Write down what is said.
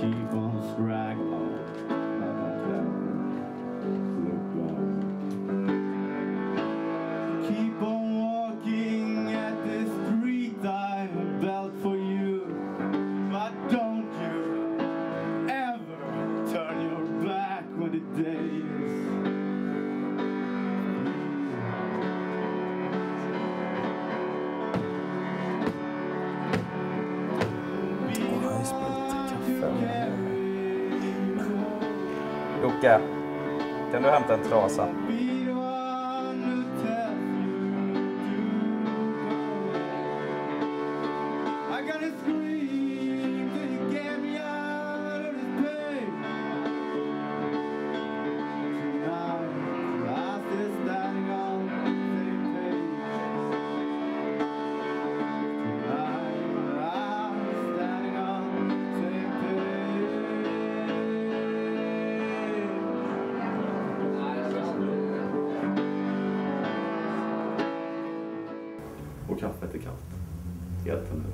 keep on straggling. Keep on walking at this street I built for you, but don't you ever turn your back when the day is. Jocke, kan du hämta en trasa? Och kaffet är kallt. Helt enkelt.